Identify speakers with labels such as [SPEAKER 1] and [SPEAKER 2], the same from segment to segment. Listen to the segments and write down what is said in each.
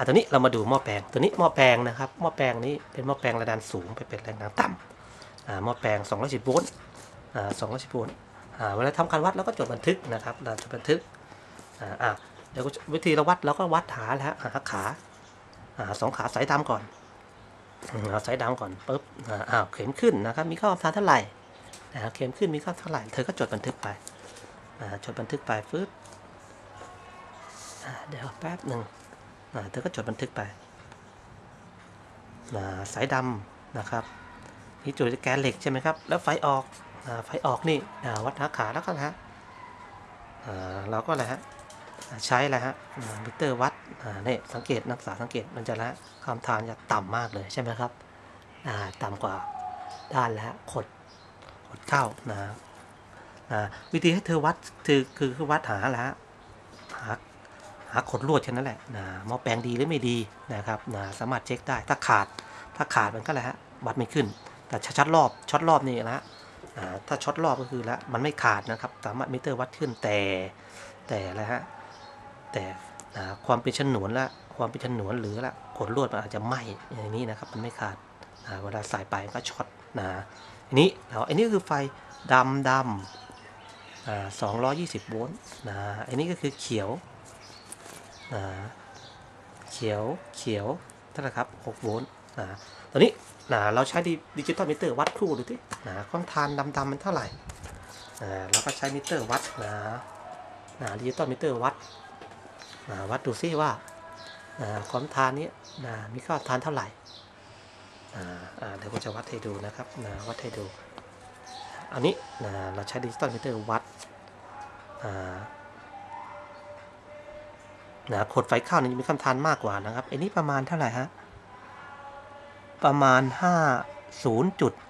[SPEAKER 1] ตัวนี้เรามาดูหม้อแปลงตัวนี้หม้อแปลงนะครับหม้อแปลงนี้เป็นหม้อแปลงแรงดันสูงไปเป็นแรงดันต่ำหม้อแปลง210โวลต์210โวลต์เวลาทำการวัดเราก็จดบันทึกนะครับเราจดบันทึกเดี๋ยววิธีเราวัดเราก็วัดหาแล้วหาขา2ขาสายดำก่อนสายดำก่อนปุ๊บเข็มขึ้นนะครับมีข้อความเท่าไหร่เข็มขึ้นมีข้อเท่าไหร่เธอก็จดบันทึกไปจดบันทึกไปปึ๊บเดี๋ยวแป๊บหนึ่งเธอก็จดบันทึกไปสายดำนะครับนี่จุดแกนเหล็กใช่ไหมครับแล้วไฟออกนี่วัดหาขาแล้วก็นะฮะเราก็อะไรฮะใช้อะไรฮะมิเตอร์วัดนี่สังเกตนักศึกษาสังเกตมันจะละความทานจะต่ำมากเลยใช่ไหมครับต่ำกว่าด้านแล้วขดเข้าวิธีให้เธอวัดคือวัดหาแล้วหาขดลวดแค่นั้นแหละหม้อแปลงดีหรือไม่ดีนะครับสามารถเช็คได้ถ้าขาดมันก็อะไรฮะวัดไม่ขึ้นแต่ช็อตรอบนี่นะถ้าช็อตรอบก็คือแล้วมันไม่ขาดนะครับสามารถมิเตอร์วัดขึ้นแต่อะไรฮะแต่ความเป็นฉนวนละความเป็นฉนวนหรือละขดลวดมันอาจจะไหม้อย่างนี้นะครับมันไม่ขาดเวลาใส่ไปก็ช็อตอันนี้คือไฟดำ220โวลต์อันนี้ก็คือเขียวเท่าไหร่ครับ6โวลต์ตอนนี้เราใช้ดิจิตอลมิเตอร์วัดคู่ดูที่ความทานดำมันเท่าไหร่เราก็ใช้มิเตอร์วัดดิจิตอลมิเตอร์วัดดูซิว่าความทานนี้มีค่าทานเท่าไหร่เดี๋ยวผมจะวัดให้ดูนะครับวัดให้ดูอันนี้เราใช้ดิจิตอลมิเตอร์วัดขดไฟเข้านี่มีคำทานมากกว่านะครับอันนี้ประมาณเท่าไหร่ฮะประมาณ50จุด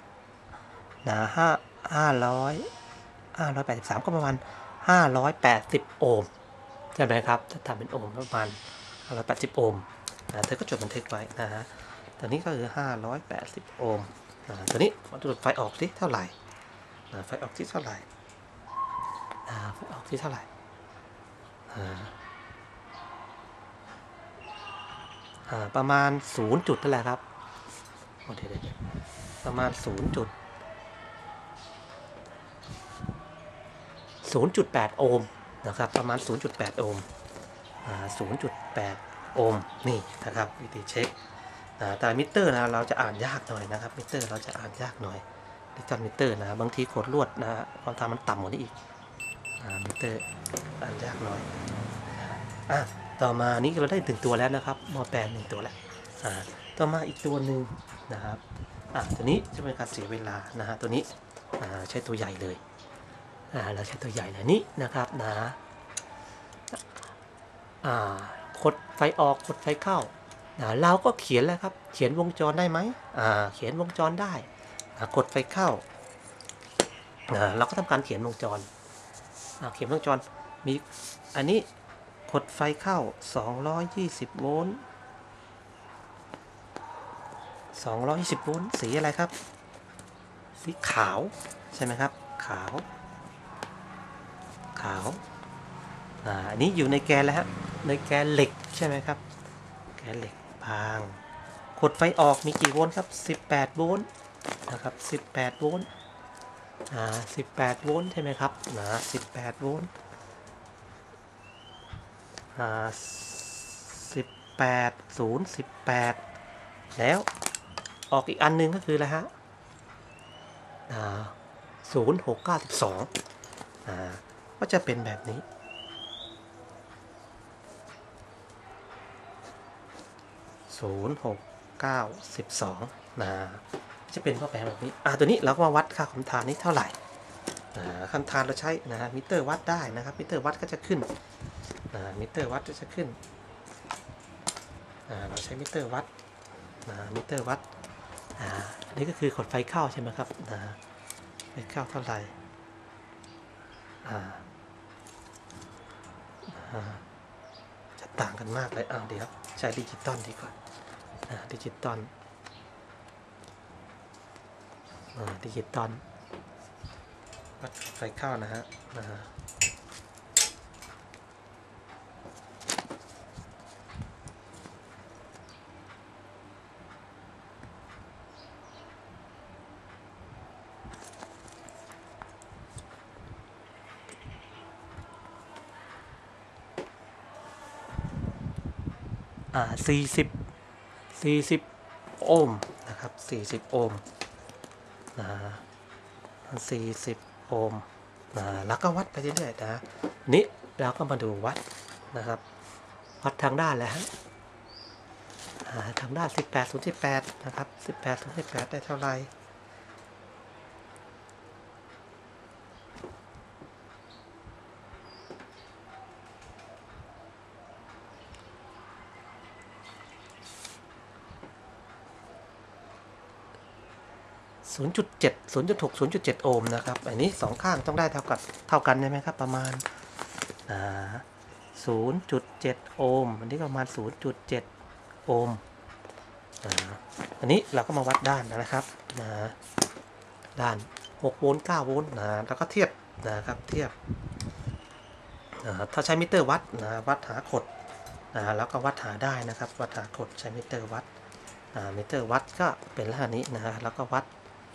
[SPEAKER 1] 583ก็ประมาณ580โอห์มใช่ไหมครับถ้าทำเป็นโอห์มประมาณ580โอห์มเธอก็จดบันทึกไว้นะฮะตัวนี้ก็คือ580โอห์มตัวนี้มาดูไฟออกที่เท่าไหร่ไฟออกที่เท่าไหร่ไฟออกที่เท่าไหร่ประมาณ0จุดนั่นแหละครับประมาณ0.8โอห์มนะครับประมาณ 0.8 โอห์ม0.8 โอห์มนี่นะครับวิธีเช็คแต่มิเตอร์เราจะอ่านยากหน่อยนะครับมิเตอร์เราจะอ่านยากหน่อยดิจิตอลมิเตอร์บางทีขดลวดความทานมันต่ำกว่านี้อีกมิเตอร์อ่านยากหน่อยต่อมานี้เราได้1ตัวแล้วนะครับหม้อแปลง1ตัวแล้วต่อมาอีกตัวหนึ่งนะครับตัวนี้จะเป็นการเสียเวลาตัวนี้ใช้ตัวใหญ่เลยเราใช้ตัวใหญ่เลยนี่นะครับกดไฟออกกดไฟเข้าเราก็เขียนแล้วครับเขียนวงจรได้ไหมเขียนวงจรได้กดไฟเข้าเราก็ทำการเขียนวงจรเขียนวงจรมีอันนี้กดไฟเข้า220โวลต์220โวลต์สีอะไรครับสีขาวใช่ไหมครับขาวอันนี้อยู่ในแกนแล้วฮะในแกนเหล็กใช่ไหมครับแกนเหล็กบางกดไฟออกมีกี่โวลต์ครับ18โวลต์นะครับ18โวลต์18โวลต์ใช่ไหมครับ18โวลต์18แล้วออกอีกอันนึงก็คืออะไรฮะ0692ก็จะเป็นแบบนี้จะเป็นหม้อแปลงแบบนี้ตัวนี้เราก็มาวัดค่าความทานนี้เท่าไหร่ความทานเราใช้มิเตอร์วัดได้นะครับมิเตอร์วัดก็จะขึ้นมิเตอร์วัดจะขึ้นเราใช้มิเตอร์วัดอันนี้ก็คือขดไฟเข้าใช่ไหมครับไฟเข้าเท่าไหร่จะต่างกันมากเลยเดี๋ยวใช้ดิจิตอลดีกว่าดิจิตอลวัดไฟเข้านะฮะ 40โอห์มนะครับ40โอห์ม40โอห์มแล้วก็วัดไปเรื่อยๆนะนี้เราก็มาดูวัดนะครับวัดทางด้านแล้วทางด้าน18/18นะครับ18/18ได้เท่าไหร่0.7 0.6 0.7โอห์มนะครับอันนี้2ข้างต้องได้เท่ากันใช่ไหมครับประมาณ0.7 โอห์มอันนี้ประมาณ 0.7 โอห์มอันนี้เราก็มาวัดด้านนะครับด้าน6โวลต์9โวลต์แล้วก็เทียบนะครับเทียบถ้าใช้มิเตอร์วัดวัดหาขดแล้วก็วัดหาได้นะครับวัดหาขดใช้มิเตอร์วัดมิเตอร์วัดก็เป็นลักษณะนี้แล้วก็วัด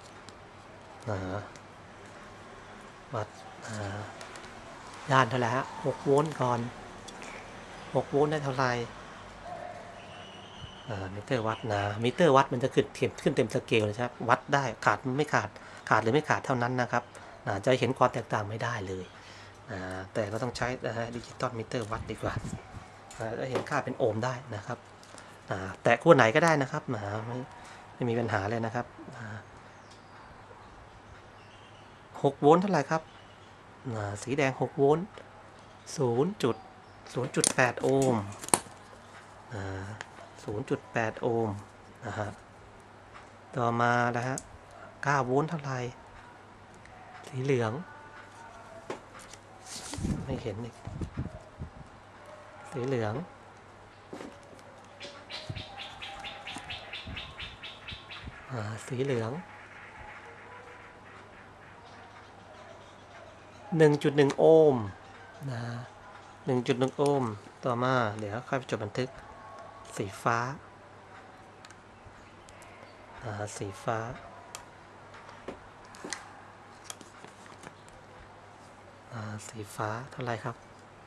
[SPEAKER 1] ด้านเท่าไหร่ฮะ6โวลต์ก่อน6โวลต์ได้เท่าไหร่มิเตอร์วัดมิเตอร์วัดมันจะขึ้นเต็มสเกลเลยครับวัดได้ขาดไม่ขาดหรือไม่ขาดเท่านั้นนะครับจะเห็นความแตกต่างไม่ได้เลยแต่เราต้องใช้ดิจิตอลมิเตอร์วัดดีกว่าจะเห็นค่าเป็นโอห์มได้นะครับแต่ขั้วไหนก็ได้นะครับไม่มีปัญหาเลยนะครับ6โวลต์เท่าไหร่ครับสีแดง6โวลต์ 0.8 โอห์ม0.8 โอห์มนะครับต่อมาแล้วฮะ9โวลต์เท่าไหร่สีเหลืองไม่เห็นอีกสีเหลืองสีเหลือง 1.1 โอห์ม1.1 โอห์มต่อมาเดี๋ยวค่อยจดบันทึกสีฟ้าสีฟ้าสีฟ้าเท่าไหร่ครับ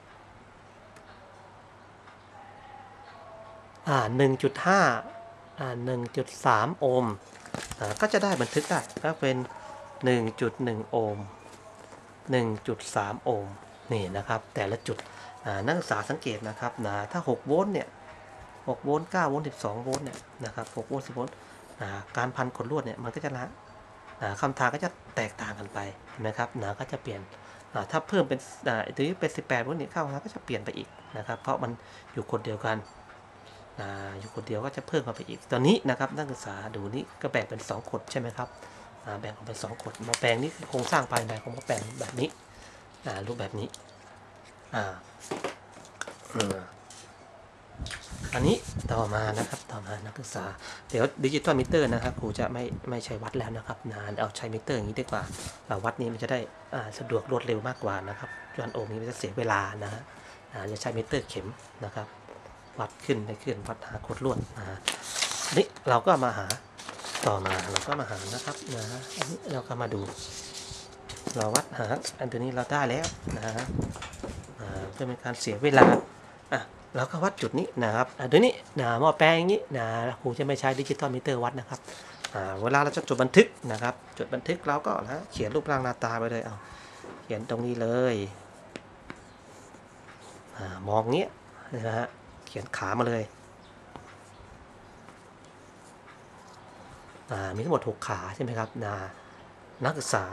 [SPEAKER 1] 1.5 1.3 โอห์มก็จะได้บันทึกได้ก็เป็น 1.1 โอห์ม 1.3 โอห์มนี่นะครับแต่ละจุดนักศึกษาสังเกตนะครับถ้า6โวลต์เนี่ย6โวลต์9โวลต์12โวลต์เนี่ยนะครับ6โวลต์10โวลต์การพันขดลวดเนี่ยมันก็จะคำทางก็จะแตกต่างกันไปนะครับก็จะเปลี่ยนถ้าเพิ่มเป็นตัวนี้เป็น18โวลต์เนี่ยเข้ามาก็จะเปลี่ยนไปอีกนะครับเพราะมันอยู่คนเดียวกันอยู่คนเดียวก็จะเพิ่มเข้าไปอีกตอนนี้นะครับนักศึกษาดูนี่ก็แบ่งเป็น2ขดใช่ไหมครับแบ่งออกเป็น2ขดหม้อแปลงนี่คือโครงสร้างภายในของหม้อแปลงแบบนี้รูปแบบนี้อันนี้ต่อมานะครับต่อมานักศึกษาเดี๋ยวดิจิตอลมิเตอร์นะครับครูจะไม่ใช้วัดแล้วนะครับเอาใช้มิเตอร์อย่างนี้ดีกว่าวัดนี้มันจะได้สะดวกรวดเร็วมากกว่านะครับจนโอห์มนี้มันจะเสียเวลาจะใช้มิเตอร์เข็มนะครับวัดขึ้นได้ขึ้นวัดหาขดลวดนี่เราก็มาหาต่อมาเราก็มาหานะครับอันนี้เราก็มาดูเราวัดหาอันตัวนี้เราได้แล้วเพื่อเป็นการเสียเวลาเราก็วัดจุดนี้นะครับตัวนี้หม้อแปลงนี้ครูจะไม่ใช้ดิจิตอลมิเตอร์วัดนะครับเวลาเราจะจดบันทึกนะครับจดบันทึกเราก็เขียนรูปร่างหน้าตาไปเลยเขียนตรงนี้เลยมองเงี้ยนะฮะเขียนขามาเลยมีทั้งหมด6ขาใช่ไหมครับนักศึกษา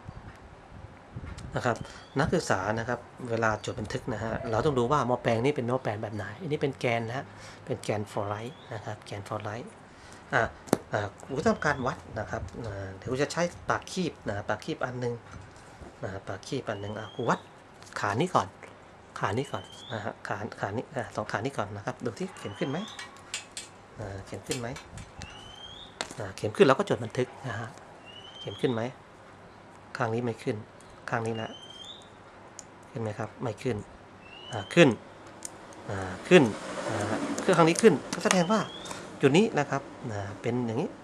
[SPEAKER 1] นะครับนักศึกษานะครับเวลาจดบันทึกเราต้องดูว่าหม้อแปลงนี้เป็นหม้อแปลงแบบไหนอันนี้เป็นแกนเป็นแกนฟอร์ไลท์นะครับแกนฟอร์ไลท์ครูต้องการวัดนะครับเดี๋ยวจะใช้ปากคีบปากคีบอันนึงปากคีบอันนึงครูวัดขานี้ก่อนขานี้ก่อนขานี้2ขานี้ก่อนนะครับดูที่เข็มขึ้นไหมเข็มขึ้นไหมเข็มขึ้นเราก็จดบันทึกเข็มขึ้นไหมข้างนี้ไม่ขึ้นข้างนี้นะขึ้นไหมครับไม่ขึ้นขึ้นขึ้นคือข้างนี้ขึ้นก็แสดงว่าจุดนี้นะครับเป็นอย่างนี้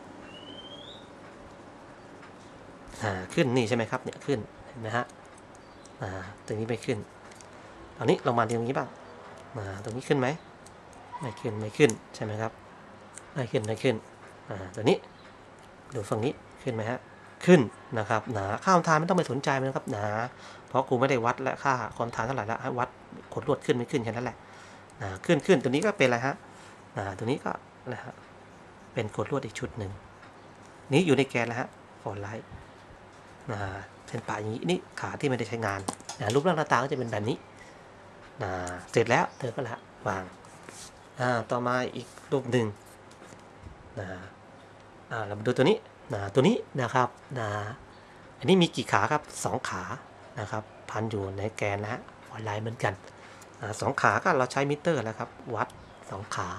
[SPEAKER 1] ขึ้นนี่ใช่ไหมครับเนี่ยขึ้นเห็นไหมฮะตรงนี้ไม่ขึ้นตอนนี้เรามาตรงนี้บ้างตรงนี้ขึ้นไหมไม่ขึ้นใช่ไหมครับไม่ขึ้นตัวนี้ดูฝั่งนี้ขึ้นไหมฮะขึ้นนะครับค่าความทานไม่ต้องไปสนใจมันนะครับเพราะกูไม่ได้วัดและค่าความทานเท่าไหร่แล้วให้วัดขดลวดขึ้นไม่ขึ้นแค่นั้นแหละขึ้นตัวนี้ก็เป็นอะไรฮะตัวนี้ก็นะฮะเป็นขดลวดอีกชุดหนึ่งนี้อยู่ในแกนแล้วฮะฟอร์ไลท์เส้นปลายอย่างนี้นี่ขาที่ไม่ได้ใช้งานรูปร่างหน้าตาก็จะเป็นแบบนี้เสร็จแล้วเธอก็ละวางต่อมาอีกรูปหนึ่งเรามาดูตัวนี้ตัวนี้นะครับอันนี้มีกี่ขาครับ2ขานะครับพันอยู่ในแกนนะฮะออนไลน์เหมือนกัน2ขาก็เราใช้มิเตอร์แล้วครับวัด2ขา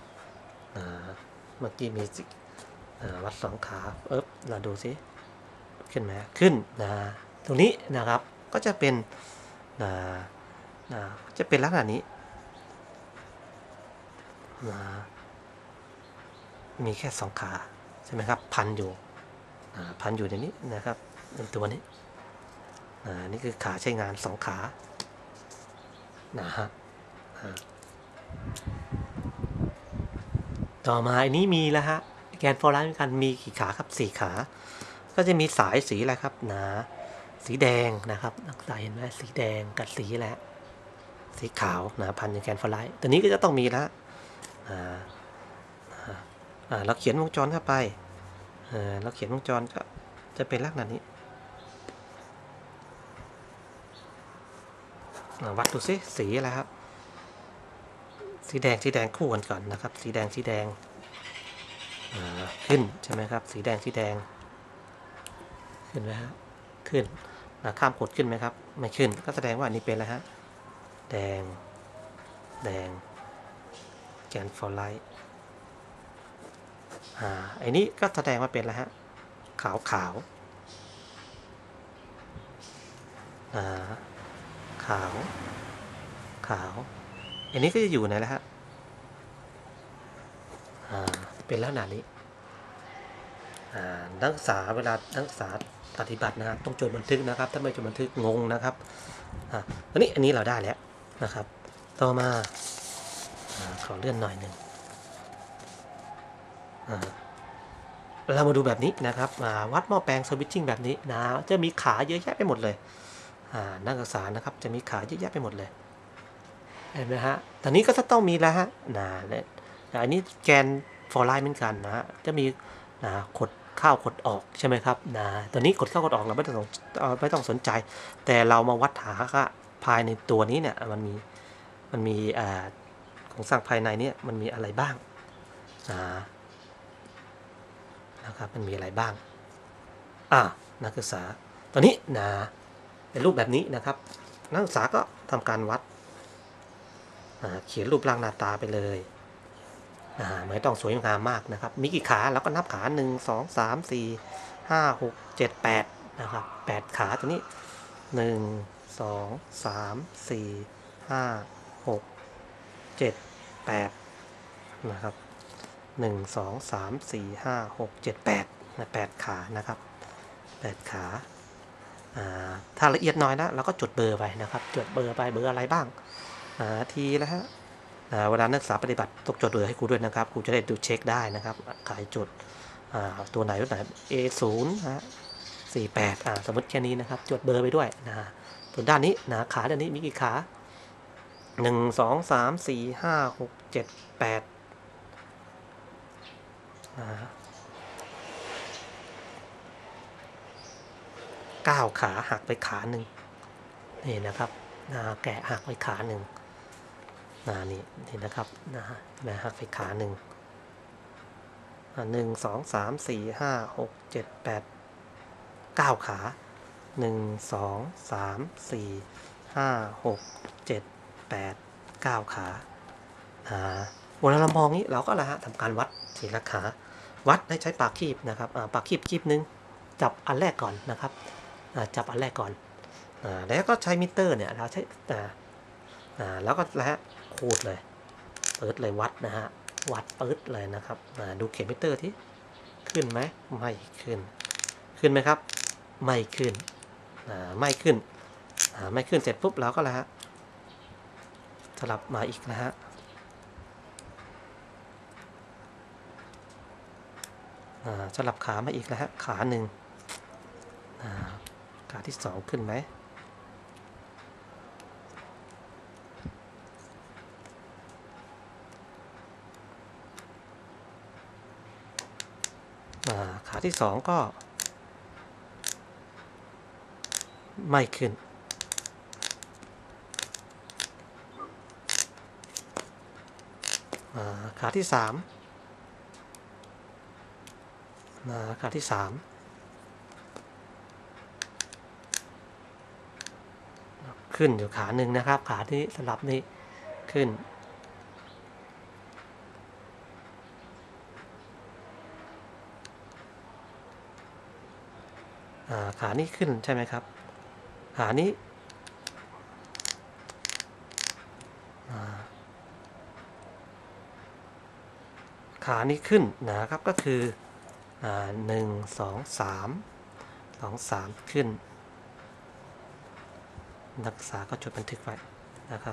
[SPEAKER 1] เมื่อกี้มีวัด2ขาเราดูสิขึ้นไหมขึ้นตรงนี้นะครับก็จะเป็นลักษณะนี้มีแค่2ขาใช่ไหมครับพันอยู่ในนี้นะครับในตัวนี้นี่คือขาใช้งาน2ขาต่อมาอันนี้มีแล้วฮะแกนฟอร์ไลท์เหมือนกันมีกี่ขาครับ4ขาก็จะมีสายสีอะไรครับสีแดงนะครับนักศึกษาเห็นไหมสีแดงกับสีแล้วสีขาวพันอยู่แกนฟอร์ไลท์ตัวนี้ก็จะต้องมีแล้วเราเขียนวงจรเข้าไปเราเขียนวงจรก็จะเป็นลักษณะนี้วัดดูซิสีอะไรครับสีแดงคู่กันก่อนนะครับสีแดงขึ้นใช่ไหมครับสีแดงขึ้นไหมฮะขึ้นข้ามกดขึ้นไหมครับไม่ขึ้นก็แสดงว่าอันนี้เป็นอะไรฮะแดงแกนฟอร์ไลท์ไอ้นี้ก็แสดงว่าเป็นอะไรฮะขาวอันนี้ก็จะอยู่ในแล้วฮะเป็นลักษณะนี้นักศึกษาเวลานักศึกษาปฏิบัตินะต้องจดบันทึกนะครับถ้าไม่จดบันทึกงงนะครับอันนี้เราได้แล้วนะครับต่อมาขอเลื่อนหน่อยหนึ่งเรามาดูแบบนี้นะครับวัดหม้อแปลงสวิตชิ่งแบบนี้จะมีขาเยอะแยะไปหมดเลยนักศึกษานะครับจะมีขาเยอะแยะไปหมดเลยเห็นไหมฮะตอนนี้ก็จะต้องมีแล้วฮะอันนี้แกนฟอร์ไลน์เหมือนกันจะมีขดเข้าขดออกใช่ไหมครับตอนนี้ขดเข้าขดออกเราไม่ต้องสนใจแต่เรามาวัดหาค่าภายในตัวนี้เนี่ยมันมีของสร้างภายในเนี่ยมันมีอะไรบ้างนะครับมันมีอะไรบ้างนักศึกษาตอนนี้เป็นรูปแบบนี้นะครับนักศึกษาก็ทำการวัดเขียนรูปร่างหน้าตาไปเลยไม่ต้องสวยงามมากนะครับมีกี่ขาแล้วก็นับขา1 2 3 4 5 6 7 8นะครับ8ขาตัวนี้1 2 3 4 5 6 7 8นะครับ1 2 3 4 5 6 7 8 8ขานะครับ8ขาถ้าละเอียดน้อยนะเราก็จดเบอร์ไปนะครับจดเบอร์ไปเบอร์อะไรบ้างทีแล้วฮะเวลานักศึกษาปฏิบัติต้องจดเบอร์ให้ครูด้วยนะครับครูจะได้ดูเช็คได้นะครับใครจดตัวไหนA0 48สมมติแค่นี้นะครับจดเบอร์ไปด้วยส่วนด้านนี้ขาด้านนี้มีกี่ขา1 2 3 4 5 6 7 8 9ขาหักไปขาหนึ่งนี่นะครับแกะหักไปขาหนึ่งนี่นะครับหักไปขาหนึ่ง1 2 3 4 5 6 7 8 9ขา1 2 3 4 5 6 7 8 9ขาเวลาเรามองนี้เราก็ทำการวัดทีละขาวัดได้ใช้ปากคีบนะครับปากคีบนึงจับอันแรกก่อนนะครับจับอันแรกก่อนแล้วก็ใช้มิเตอร์เนี่ยเราใช้แล้วก็ขูดเลยเปิดเลยวัดวัดเปิดเลยนะครับดูเข็มมิเตอร์ที่ขึ้นไหมไม่ขึ้นไหมครับไม่ขึ้นไม่ขึ้นเสร็จปุ๊บเราก็สลับมาอีกสลับขามาอีกแล้วฮะขาหนึ่งขาที่2ขึ้นไหมขาที่2ก็ไม่ขึ้นขาที่3ขาที่3ขึ้นอยู่ขาหนึ่งนะครับขาที่สลับนี้ขึ้นขานี้ขึ้นใช่ไหมครับขานี้ขานี้ขึ้นนะครับก็คือ1 2 3ขึ้นนักศึกษาก็จดบันทึกไว้นะครับ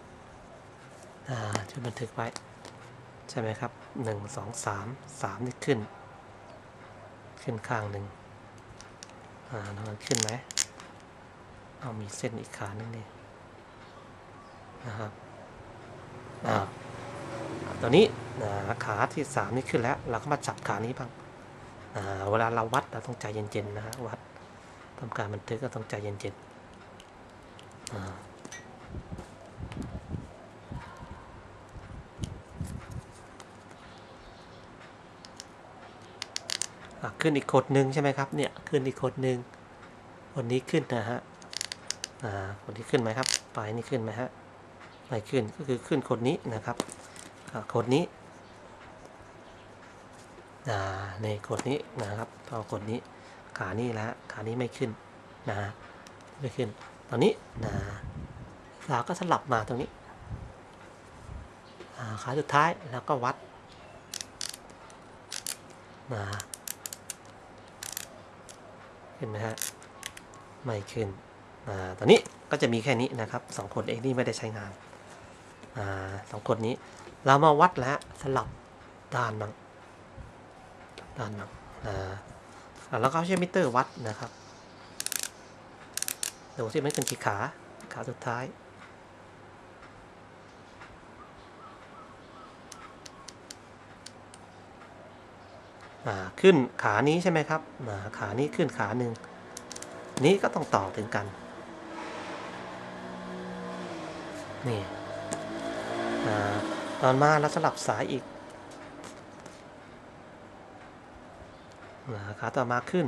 [SPEAKER 1] จดบันทึกไว้ใช่ไหมครับ1 2 3นี่ขึ้นข้างหนึ่งมันขึ้นไหมเอามีเส้นอีกขาหนึ่งนี่นะครับตัวนี้ขาที่3นี่ขึ้นแล้วเราก็มาจับขานี้บ้างเวลาเราวัดเราต้องใจเย็นๆนะฮะวัดทำการบันทึกก็ต้องใจเย็นๆขึ้นอีกขดหนึ่งใช่ไหมครับเนี่ยขึ้นอีกขดหนึ่งคนนี้ขึ้นนะฮะคนที่ขึ้นไหมครับปลายนี้ขึ้นไหมฮะไม่ขึ้นก็คือขึ้นขดนี้นะครับขดนี้ในขดนี้นะครับพอขดนี้ขานี้แล้วขานี้ไม่ขึ้นไม่ขึ้นตอนนี้เราก็สลับมาตรงนี้ขาสุดท้ายแล้วก็วัดขึ้นไหมฮะไม่ขึ้นตอนนี้ก็จะมีแค่นี้นะครับ2คนเองที่ไม่ได้ใช้งาน2คนนี้เรามาวัดแล้วสลับด้านบ้างแล้วก็ใช้มิเตอร์วัดนะครับดูที่มันขึ้นกี่ขาสุดท้ายขึ้นขานี้ใช่ไหมครับขานี้ขึ้นขาหนึ่งนี้ก็ต้องต่อถึงกันนี่ตอนมาแล้วสลับสายอีกขาต่อมาขึ้น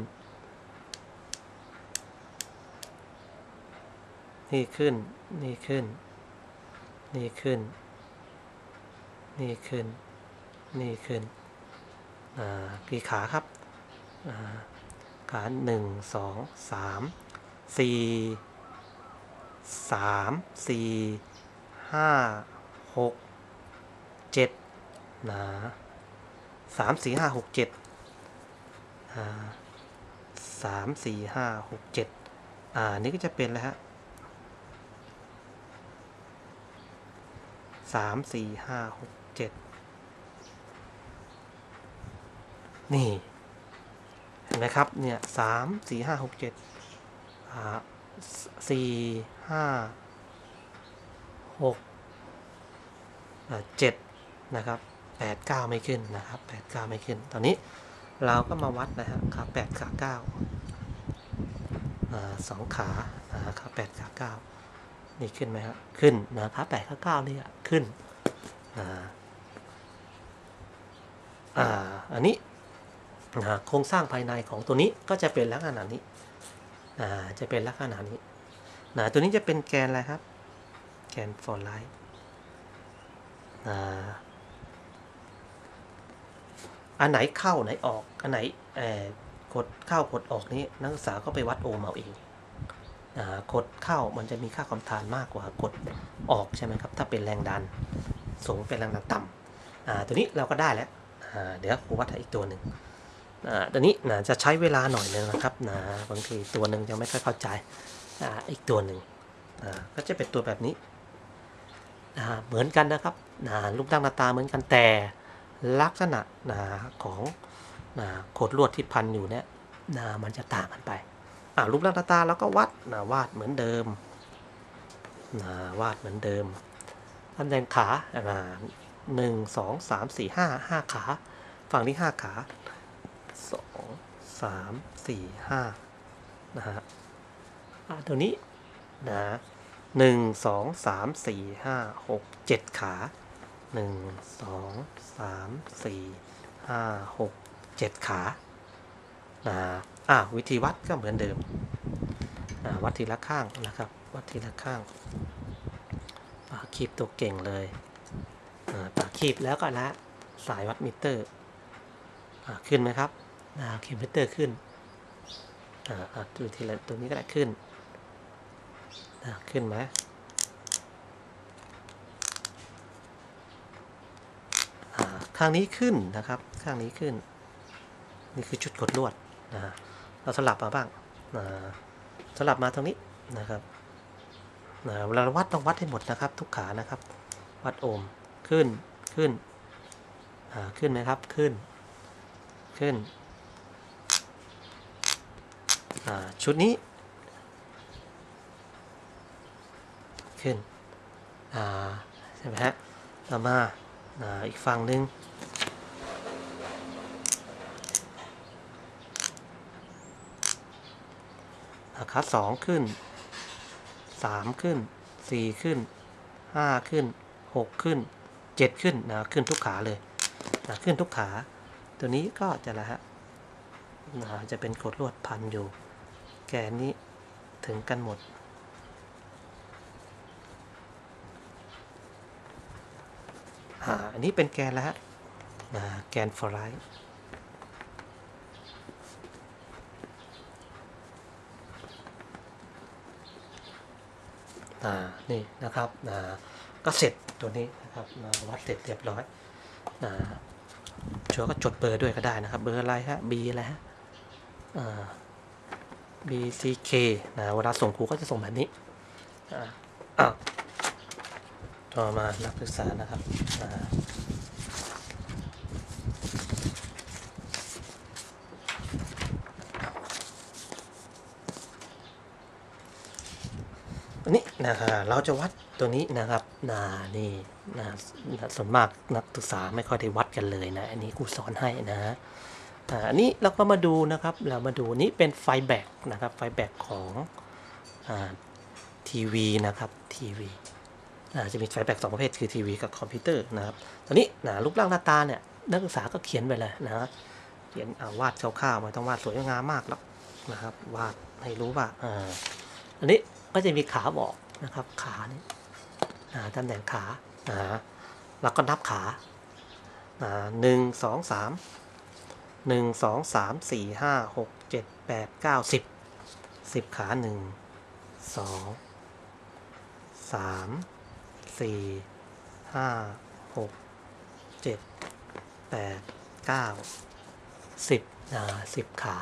[SPEAKER 1] นี่ขึ้นนี่ขึ้นนี่ขึ้นนี่ขึ้นนี่ขึ้นกี่ขาครับขา1 2 3 4 5 6 7 3 4 5 6 7 3 4 5 6 7นี่ก็จะเป็นแล้วฮะ3 4 5 6 7นี่เห็นไหมครับเนี่ย3 4 5 6 7 4 5 6 7นะครับ8 9ไม่ขึ้นนะครับ8 9ไม่ขึ้นตอนนี้เราก็มาวัดนะฮะขา8ขา9 2ขาขา8ขา9นี่ขึ้นไหมครับขึ้นขา8ขา9นี่ขึ้นอันนี้โครงสร้างภายในของตัวนี้ก็จะเป็นลักษณะนี้จะเป็นลักษณะนี้ตัวนี้จะเป็นแกนอะไรครับแกนฟอร์ไลท์อันไหนเข้าไหนออกอันไหนกดเข้ากดออกนี้นักศึกษาก็ไปวัดโอห์มเอาเองกดเข้ามันจะมีค่าความถ่านมากกว่ากดออกใช่ไหมครับถ้าเป็นแรงดันสูงเป็นแรงดันต่ำตัวนี้เราก็ได้แล้วเดี๋ยวครูวัดอีกตัวหนึ่งตัวนี้จะใช้เวลาหน่อยนึงนะครับบางทีตัวหนึ่งยังไม่ค่อยเข้าใจอีกตัวหนึ่งก็จะเป็นตัวแบบนี้เหมือนกันนะครับรูปร่างหน้าตาเหมือนกันแต่ลักษณะของโคดลวดที่พันอยู่เนี่ยมันจะต่างกันไปรูปร่างหน้าตาแล้วก็วัดวาดเหมือนเดิมวาดเหมือนเดิมตำแหน่งขา1 2 3 4 5ขาฝั่งนี้5ขา2 3 4 5นะฮะตัวนี้1 2 3 4 5 6 7ขา1 2 3 4 5 6 7ขาวิธีวัดก็เหมือนเดิมวัดทีละข้างนะครับวัดทีละข้างคีบตัวเก่งเลยคีบแล้วก็ละสายวัดมิเตอร์ขึ้นไหมครับคีบมิเตอร์ขึ้นดูทีละตัวนี้ก็ได้ขึ้นขึ้นไหมข้างนี้ขึ้นนะครับข้างนี้ขึ้นนี่คือชุดกดลวดเราสลับมาบ้างสลับมาตรงนี้นะครับเวลาวัดต้องวัดให้หมดนะครับทุกขานะครับวัดโอห์มขึ้นขึ้นไหมครับขึ้นชุดนี้ขึ้นใช่ไหมฮะต่อมาอีกฝั่งหนึ่งขา2ขึ้น3ขึ้น4ขึ้น5ขึ้น6ขึ้น7ขึ้นขึ้นทุกขาเลยขึ้นทุกขาตัวนี้ก็จะจะเป็นกดลวดพันอยู่แกนนี้ถึงกันหมดอันนี้เป็นแกนแล้วฮะแกนฟอร์ไรท์นี่นะครับก็เสร็จตัวนี้นะครับวัดเสร็จเรียบร้อยชัวร์ก็จดเบอร์ด้วยก็ได้นะครับเบอร์อะไรฮะ B อะไรฮะBCK เวลาส่งครูก็จะส่งแบบนี้ต่อมานักศึกษานะครับอันนี้เราจะวัดตัวนี้นะครับนี่ส่วนมากนักศึกษาไม่ค่อยได้วัดกันเลยนะอันนี้ครูสอนให้นะอันนี้เราก็มาดูนะครับเรามาดูนี้เป็นไฟแบ็กนะครับไฟแบ็กของทีวีนะครับทีวีจะมีไฟแบ็ก2ประเภทคือทีวีกับคอมพิวเตอร์นะครับตอนนี้รูปร่างหน้าตาเนี่ยนักศึกษาก็เขียนไปเลยนะเขียนวาดคร่าวๆไม่ต้องวาดสวยงามมากหรอกนะครับวาดให้รู้ว่าอันนี้ก็จะมีขาบอกนะครับขานี่ตำแหน่งขาแล้วก็นับขา1 2 3 1 2 3 4 5 6 7 8 9 10ขา1 2 3 4 5 6 7 8 9 10ขา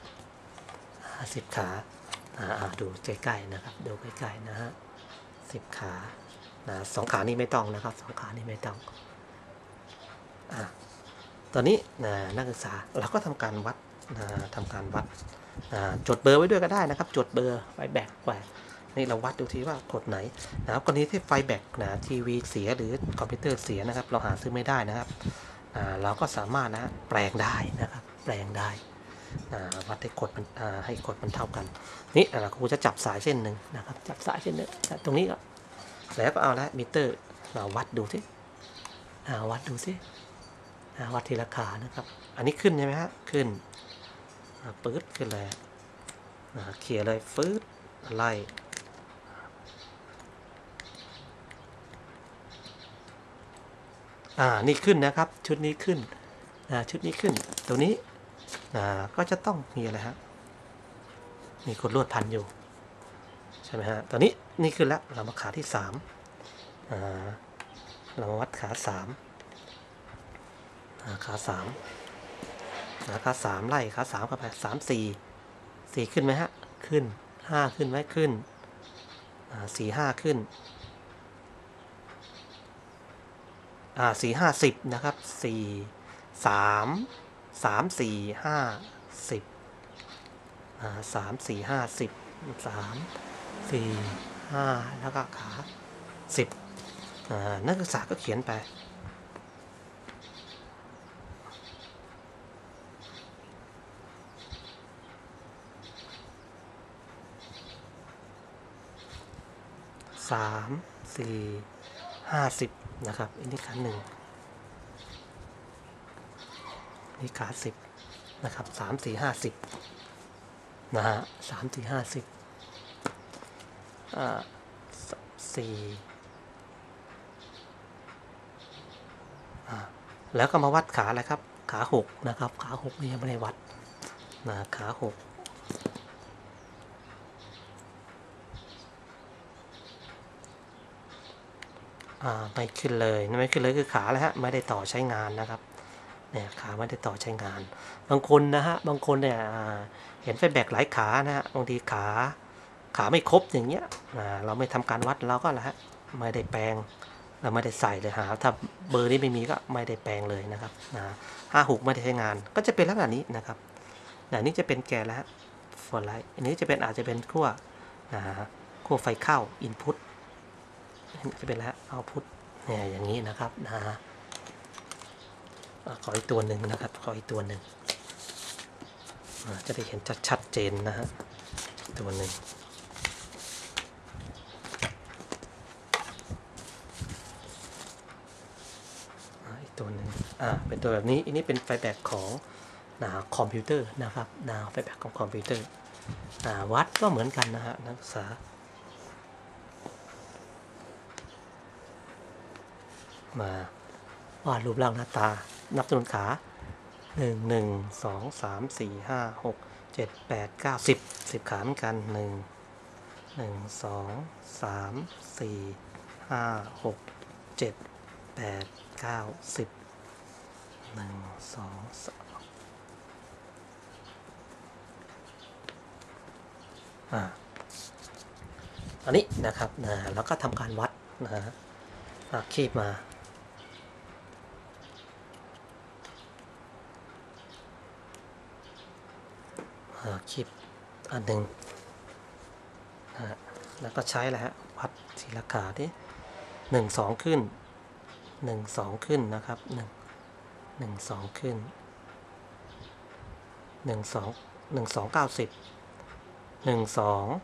[SPEAKER 1] 10ขาดูใกล้ๆนะครับดูใกล้ๆนะฮะ10ขา2ขานี่ไม่ต้องนะครับ2ขานี่ไม่ต้องตอนนี้นักศึกษาเราก็ทำการวัดจดเบอร์ไว้ด้วยก็ได้นะครับจดเบอร์ไว้แบกไว้นี่เราวัดดูทีว่ากดไหนนะครับกรณีที่ไฟแบกทีวีเสียหรือคอมพิวเตอร์เสียนะครับเราหาซื้อไม่ได้นะครับเราก็สามารถแปลงได้นะครับแปลงได้วัดให้กดมันเท่ากันนี่ครูจะจับสายเส้นหนึ่งนะครับจับสายเส้นหนึ่งตรงนี้ก็แล้วก็เอาละมิเตอร์เราวัดดูสิวัดดูสิวัดทีละขานะครับอันนี้ขึ้นใช่ไหมฮะขึ้นปื๊ดขึ้นเลยเขี่ยเลยฟืดไล่นี่ขึ้นนะครับชุดนี้ขึ้นชุดนี้ขึ้นตัวนี้ก็จะต้องมีอะไรฮะมีกดลวดพันอยู่ใช่ไหมฮะตอนนี้นี่ขึ้นแล้วเรามาขาที่3เรามาวัดขา3ขา3ไล่ขา3เข้าไป3 4ขึ้นไหมฮะขึ้น5ขึ้นไหมขึ้น4 5ขึ้น4 5 10นะครับ4 3 3 4 5 10 3 4 5 10 3 4 5แล้วก็ขา10นักศึกษาก็เขียนไป3 4 50นะครับอันนี้ขา1นี่ขา10นะครับ3 4 50นะฮะ3 4 50 4แล้วก็มาวัดขาอะไรครับขา6นะครับขา6นี่ยังไม่ได้วัดนะขา6ไม่ขึ้นเลยไม่ขึ้นเลยคือขาแล้วฮะไม่ได้ต่อใช้งานนะครับเนี่ยขาไม่ได้ต่อใช้งานบางคนนะฮะบางคนเนี่ยเห็นไฟแบกหลายขานะฮะบางทีขาไม่ครบอย่างเงี้ยเราไม่ทำการวัดเราก็ละฮะไม่ได้แปลงเราไม่ได้ใส่เลยถ้าเบอร์นี้ไม่มีก็ไม่ได้แปลงเลยนะครับ56ไม่ได้ใช้งานก็จะเป็นลักษณะนี้นะครับนี่จะเป็นแกนแล้วฟอร์ไลท์อันนี้จะเป็นอาจจะเป็นขั้วไฟเข้า input จะเป็นแล้ว output เนี่ยอย่างนี้นะครับขออีกตัวหนึ่งนะครับขออีกตัวหนึ่งจะได้เห็นชัดเจนนะฮะตัวหนึ่งอีกตัวหนึ่งเป็นตัวแบบนี้อันนี้เป็นไฟแบกของคอมพิวเตอร์นะครับไฟแบกของคอมพิวเตอร์วัดก็เหมือนกันนะฮะนักศึกษามาวาดรูปร่างหน้าตานับจำนวนขา1 1 2 3 4 5 6 7 8 9 10ขาเหมือนกัน1 1 2 3 4 5 6 7 8 9 10 1 2 3อันนี้นะครับแล้วก็ทำการวัดคีบมาคีบอันหนึ่งแล้วก็ใช้แล้ววัดทีละขาที่1 2ขึ้น1 2ขึ้นนะครับ1 2ขึ้น1 2 1 2 90 1 2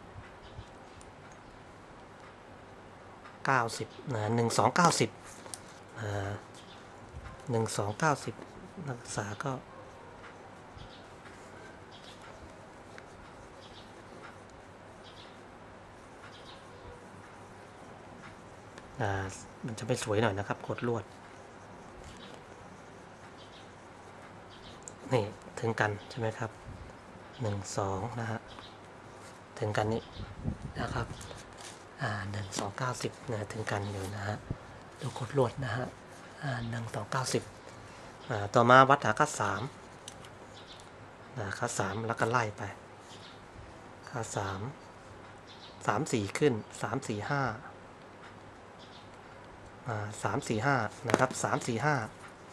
[SPEAKER 1] 90 1 2 90 1 2 90นักศึกษาก็มันจะไม่สวยหน่อยนะครับกดลวดนี่ถึงกันใช่ไหมครับ1 2นะฮะถึงกันนี้นะครับ1 2 90นะถึงกันอยู่นะฮะดูกดลวดนะฮะ1 2 90ต่อมาวัดค่า3ค่า3แล้วก็ไล่ไปค่า3 3 4ขึ้น3 4 5 3 4 5นะครับ3 4 5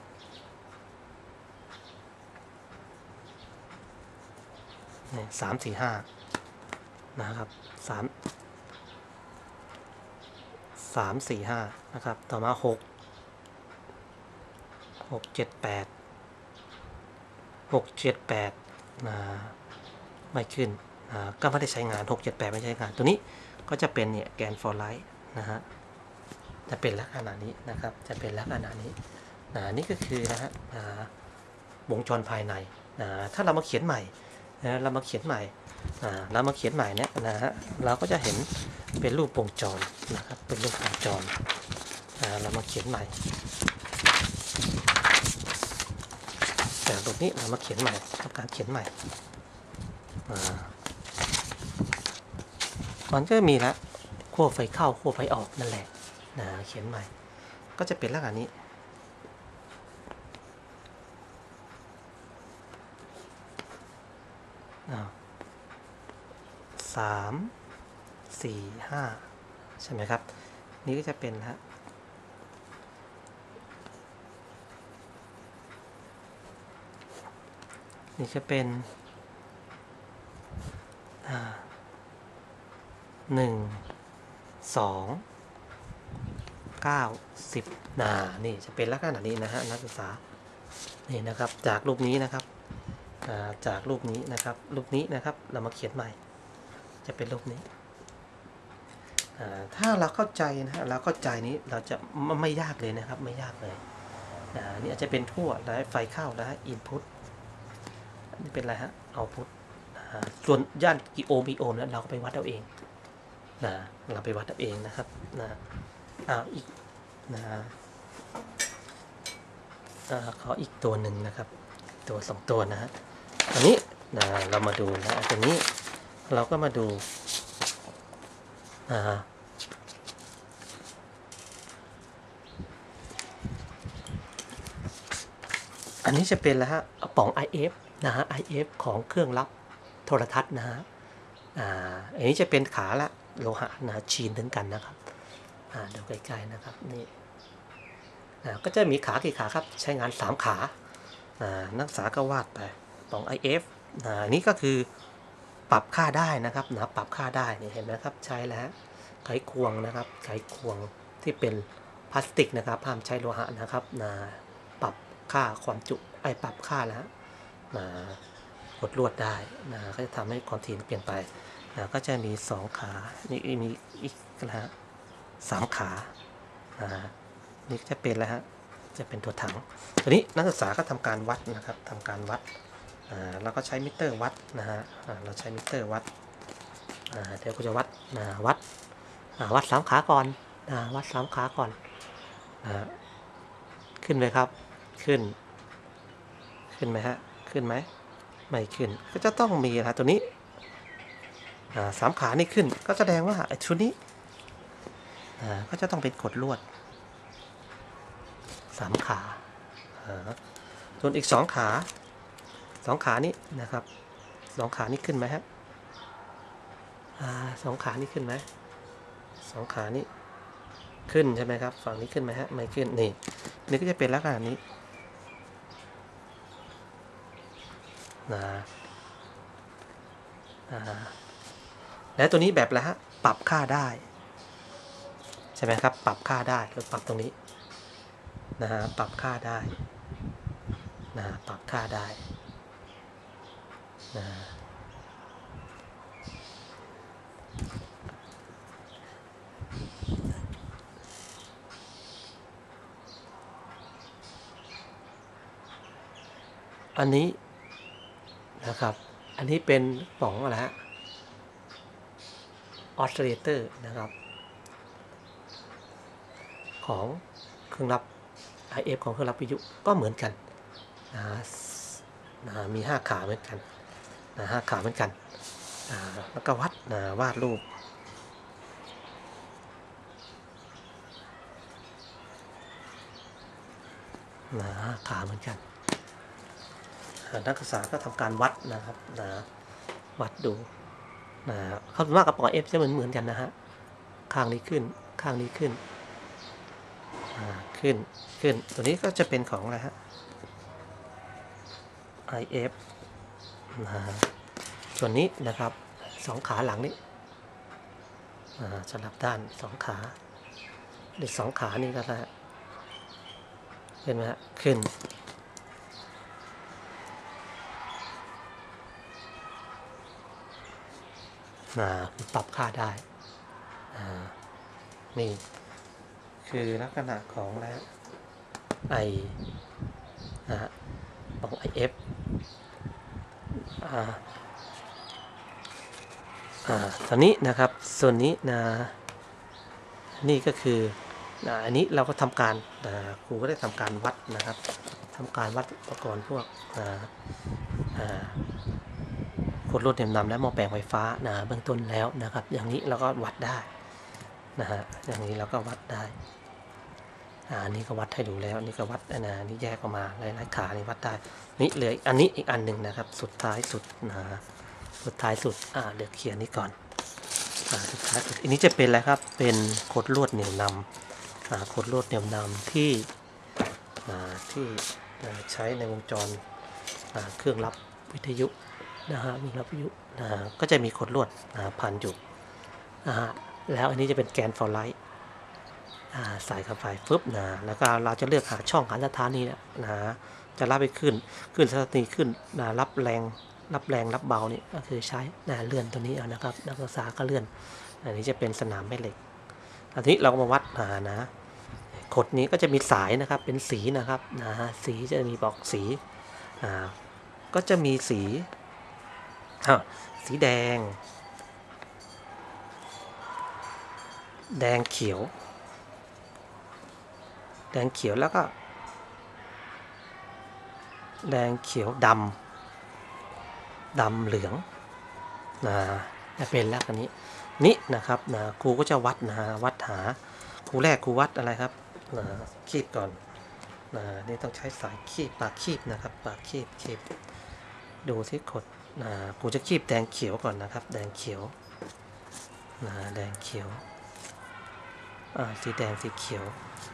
[SPEAKER 1] เนี่ย3 4 5นะครับ3 4 5นะครับต่อมา6 6 7 8 6 7 8ไม่ขึ้นก็ไม่ได้ใช้งาน6 7 8ไม่ใช้งานตัวนี้ก็จะเป็นเนี่ยแกนฟอร์ไลท์นะฮะจะเป็นลักษณะนี้นะครับจะเป็นลักษณะนี้นี่ก็คือนะฮะวงจรภายในถ้าเรามาเขียนใหม่เรามาเขียนใหม่เนี่ยนะฮะเราก็จะเห็นเป็นรูปวงจรนะครับเป็นรูปวงจรเรามาเขียนใหม่จากตรงนี้เรามาเขียนใหม่ทำการเขียนใหม่มันก็มีแล้วขั้วไฟเข้าขั้วไฟออกนั่นแหละเขียนใหม่ก็จะเป็นลักษณะนี้3 4 5ใช่ไหมครับนี่ก็จะเป็นฮะนี่จะเป็น1 2 9 10นี่จะเป็นลักษณะนี้นะฮะนักศึกษานี่นะครับจากรูปนี้นะครับจากรูปนี้นะครับรูปนี้นะครับเรามาเขียนใหม่จะเป็นรูปนี้ถ้าเราเข้าใจนะฮะเราเข้าใจนี้เราจะไม่ยากเลยนะครับไม่ยากเลยนี่อาจจะเป็นทั่วแล้วไฟเข้าแล้วอินพุตนี่เป็นอะไรฮะเอาพุตส่วนย่านกี่โอห์มกี่โอห์มนั้นเราก็ไปวัดเอาเองเราไปวัดเอาเองนะครับอีกขออีกตัวหนึ่งนะครับตัว2ตัวนะฮะอันนี้เรามาดูนะตัวนี้เราก็มาดูอันนี้จะเป็นแล้วฮะป่อง IF นะฮะ IF ของเครื่องรับโทรทัศน์นะฮะอันนี้จะเป็นขาละโลหะนะชีนถึงกันนะครับดูใกล้ๆนะครับนี่ก็จะมีขากี่ขาครับใช้งาน3ขานักศึกษาก็วาดไปป่อง IF นี่ก็คือปรับค่าได้นะครับปรับค่าได้นี่เห็นไหมครับใช้แล้วไขควงนะครับไขควงที่เป็นพลาสติกนะครับห้ามใช้โลหะนะครับปรับค่าความจุปรับค่าแล้วกดลวดได้ก็จะทำให้ความถี่เปลี่ยนไปก็จะมี2ขานี่มีอีกนะฮะ3ขานี่จะเป็นแล้วฮะจะเป็นตัวถังตัวนี้นักศึกษาก็ทำการวัดนะครับทำการวัดแล้วก็ใช้มิเตอร์วัดนะฮะเราใช้มิเตอร์วัดเดี๋ยวกูจะวัดวัด3ขาก่อนวัด3ขาก่อนขึ้นไหมครับขึ้นไหมฮะขึ้นไหมไม่ขึ้นก็จะต้องมีนะตัวนี้3ขานี่ขึ้นก็แสดงว่าชุดนี้ก็จะต้องเป็นกดลวด3ขาส่วนอีก2ขานี้นะครับ2ขานี้ขึ้นไหมฮะ2ขานี้ขึ้นไหม2ขานี้ขึ้นใช่ไหมครับฝั่งนี้ขึ้นไหมฮะไม่ขึ้นนี่ก็จะเป็นลักษณะนี้แล้วตัวนี้แบบแล้วฮะปรับค่าได้ใช่ไหมครับปรับค่าได้คือปรับตรงนี้ปรับค่าได้ปรับค่าได้อันนี้นะครับอันนี้เป็นป่องอะไรฮะออสซิเลเตอร์นะครับของเครื่องรับ IF ของเครื่องรับวิทยุก็เหมือนกันมี5ขาเหมือนกัน5ขาเหมือนกันแล้วก็วัดวาดรูปขาเหมือนกันนักศึกษาก็ทำการวัดนะครับวัดดูเขามากกับป่อง F จะเหมือนกันนะฮะข้างนี้ขึ้นข้างนี้ขึ้นขึ้นตัวนี้ก็จะเป็นของอะไรฮะ IF ส่วนนี้นะครับ2ขาหลังนี้สลับด้าน2ขาอีก2ขานี่ก็แล้วเห็นไหมฮะขึ้นปรับค่าได้นี่คือลักษณะของแล้วของ IF ตอนนี้นะครับส่วนนี้นี่ก็คืออันนี้เราก็ทำการครูก็ได้ทำการวัดนะครับทำการวัดอุปกรณ์พวกกดลวดเหนี่ยวนำและหม้อแปลงไฟฟ้าเบื้องต้นแล้วนะครับอย่างนี้เราก็วัดได้อย่างนี้เราก็วัดได้อันนี้ก็วัดให้ดูแล้วนี่ก็วัดนี่แยกออกมาหลายๆขานี่วัดได้นี่เหลืออันนี้อีกอันหนึ่งนะครับสุดท้ายสุดเดี๋ยวเขียนนี้ก่อนสุดท้ายสุดอันนี้จะเป็นอะไรครับเป็นกดลวดเหนี่ยวนำกดลวดเหนี่ยวนำที่ใช้ในวงจรเครื่องรับวิทยุนะฮะมีรับวิทยุก็จะมีขดลวดพันอยู่นะฮะแล้วอันนี้จะเป็นแกนฟอร์ไลท์ใส่เข้าไปปุ๊บแล้วก็เราจะเลือกหาช่องหาสถานีนะจะรับไปขึ้นสถานีขึ้นรับแรงรับเบานี่ก็คือใช้เลื่อนตัวนี้เอานะครับนักศึกษาก็เลื่อนอันนี้จะเป็นสนามแม่เหล็กอันนี้เราก็มาวัดนะขดนี้ก็จะมีสายนะครับเป็นสีนะครับสีจะมีบอกสีก็จะมีสีแดงเขียวแล้วก็แดงเขียวดำเหลืองจะเป็นลักษณะนี้นะครับครูก็จะวัดวัดหาครูแรกครูวัดอะไรครับคีบก่อนนี่ต้องใช้สายคีบปากคีบนะครับปากคีบดูที่ขดครูจะคีบแดงเขียวก่อนนะครับแดงเขียวสีแดงสีเขียว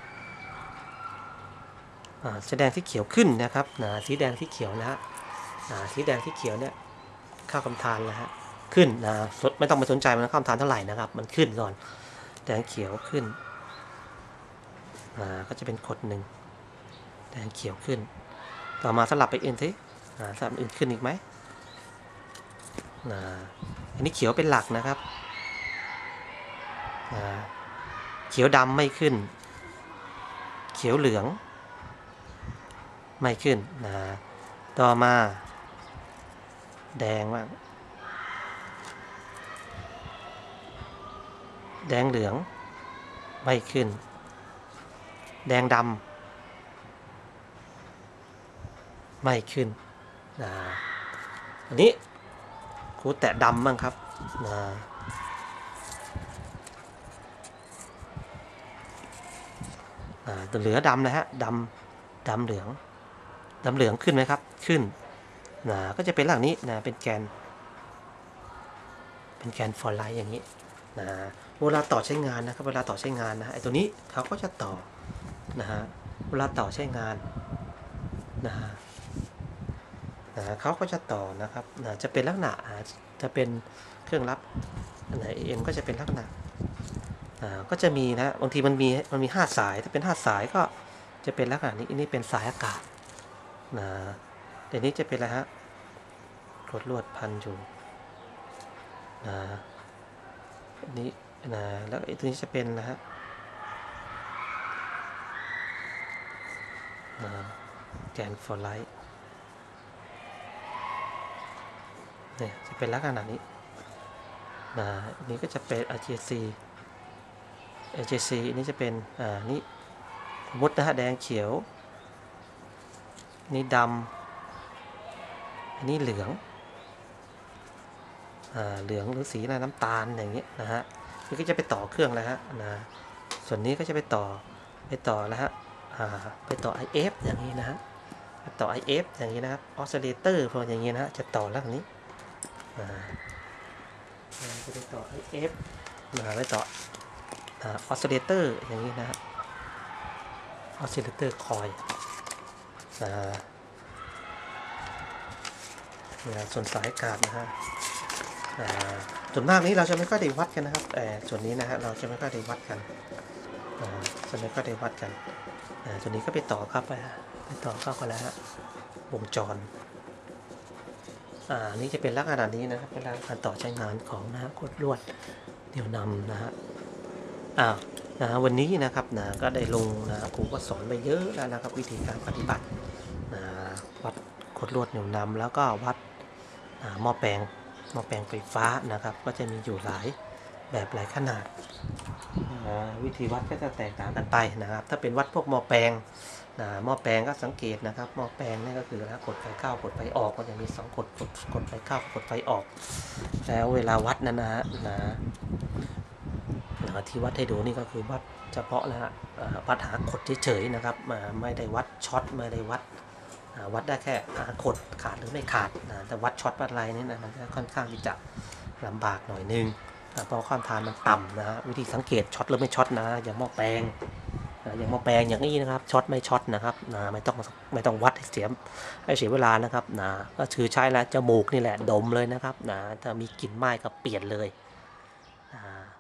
[SPEAKER 1] แสดงที่เขียวขึ้นนะครับสีแดงที่เขียวนะฮะสีแดงที่เขียวเนี่ยเข้ากำธารแล้วฮะขึ้นไม่ต้องไปสนใจมันเข้ากำธารเท่าไหร่นะครับมันขึ้นก่อนแดงเขียวขึ้นก็จะเป็นขดหนึ่งแดงเขียวขึ้นต่อมาสลับไปอื่นสิสลับอื่นขึ้นอีกไหมอันนี้เขียวเป็นหลักนะครับเขียวดำไม่ขึ้นเขียวเหลืองไม่ขึ้นต่อมาแดงบ้างแดงเหลืองไม่ขึ้นแดงดำไม่ขึ้นอันนี้ครูแตะดำบ้างครับเหลือดำนะฮะดำเหลืองขึ้นไหมครับขึ้นก็จะเป็นหลังนี้เป็นแกนฟอร์ไลท์อย่างนี้เวลาต่อใช้งานนะครับเวลาต่อใช้งานไอ้ตัวนี้เขาก็จะต่อเวลาต่อใช้งานเขาก็จะต่อนะครับจะเป็นลักษณะจะเป็นเครื่องรับเอ็มก็จะเป็นลักษณะก็จะมีบางทีมันมี5 สายถ้าเป็น5 สายก็จะเป็นลักษณะนี้อันนี้เป็นสายอากาศเดี๋ยวนี้จะเป็นอะไรฮะกดลวดพันอยู่อันนี้แล้วตัวนี้จะเป็นนะฮะแกนฟอร์ไลท์เนี่ยจะเป็นลักษณะนี้อันนี้ก็จะเป็น RGC อันนี้จะเป็นนี่สมมตินะฮะแดงเขียวนี่ดำอันนี้เหลืองหรือสีน้ำตาลอย่างเงี้ยนะฮะนี่ก็จะไปต่อเครื่องแล้วฮะส่วนนี้ก็จะไปต่อแล้วฮะไปต่อ IF อย่างนี้นะฮะต่อ IF อย่างนี้นะครับออสซิเลเตอร์พวกอย่างนี้นะฮะจะต่อแล้วนี้จะไปต่อ IF ไปต่อออสซิเลเตอร์อย่างนี้นะฮะออสซิเลเตอร์คอยส่วนสายอากาศนะฮะส่วนมากนี้เราจะไม่ค่อยได้วัดกันนะครับส่วนนี้นะฮะเราจะไม่ค่อยได้วัดกันส่วนนี้ก็ได้วัดกันส่วนนี้ก็ไปต่อเข้าไปเข้ากันแล้วฮะวงจรนี่จะเป็นลักษณะนี้นะครับเวลาการต่อใช้งานของกดลวดเหนี่ยวนำนะฮะวันนี้นะครับก็ได้ลงครูก็สอนไปเยอะแล้วนะครับวิธีการปฏิบัติวัดกดลวดเหนี่ยวนำแล้วก็วัดหม้อแปลงไฟฟ้านะครับก็จะมีอยู่หลายแบบหลายขนาดวิธีวัดก็จะแตกต่างกันไปนะครับถ้าเป็นวัดพวกหม้อแปลงก็สังเกตนะครับหม้อแปลงนี่ก็คือกดไฟเข้ากดไฟออกก็จะมี2กดไฟเข้ากดไฟออกแล้วเวลาวัดนั้นที่วัดให้ดูนี่ก็คือวัดเฉพาะนะฮะวัดหาขดเฉยๆนะครับไม่ได้วัดช็อตไม่ได้วัดได้แค่ขดขาดหรือไม่ขาดแต่วัดช็อตวัดอะไรนี่มันจะค่อนข้างที่จะลำบากหน่อยนึงเพราะความทานมันต่ำนะวิธีสังเกตช็อตหรือไม่ช็อตนะอย่างหม้อแปลงอย่างหม้อแปลงอย่างนี้นะครับช็อตไม่ช็อตนะครับไม่ต้องวัดให้เสียเวลานะครับก็คือใช้แล้วจมูกนี่แหละดมเลยนะครับถ้ามีกลิ่นไหม้ก็เปลี่ยนเลย